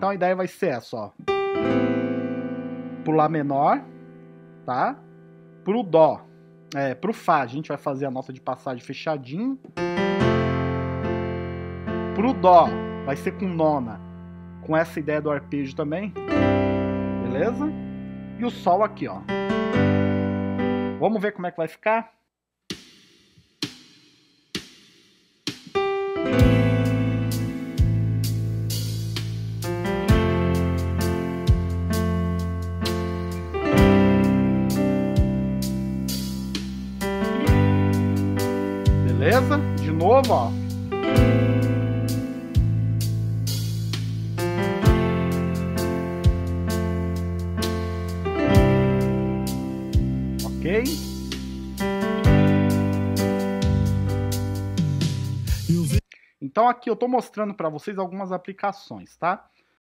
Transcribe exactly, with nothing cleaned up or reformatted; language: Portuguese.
Então a ideia vai ser essa, ó. Pro Lá menor, tá? Pro Dó, é, pro Fá, a gente vai fazer a nota de passagem fechadinho. Pro Dó, vai ser com nona, com essa ideia do arpejo também. Beleza? E o Sol aqui, ó. Vamos ver como é que vai ficar? Beleza? De novo, ó. Ok? Então aqui eu tô mostrando para vocês algumas aplicações, tá?